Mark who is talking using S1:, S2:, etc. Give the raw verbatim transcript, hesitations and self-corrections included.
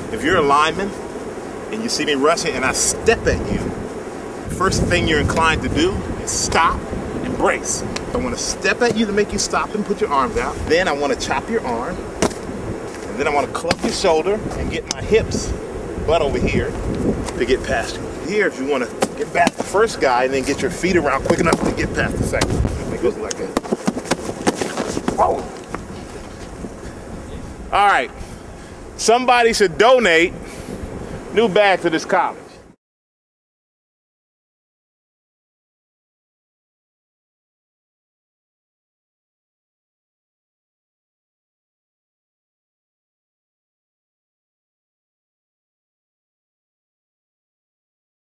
S1: If you're a lineman and you see me rushing and I step at you, first thing you're inclined to do is stop and brace. I want to step at you to make you stop and put your arms out. Then I want to chop your arm. And then I want to club your shoulder and get my hips butt over here to get past you. Here, if you want to get past the first guy and then get your feet around quick enough to get past the second. It goes like that. Whoa. All right. Somebody should donate new bag to this college.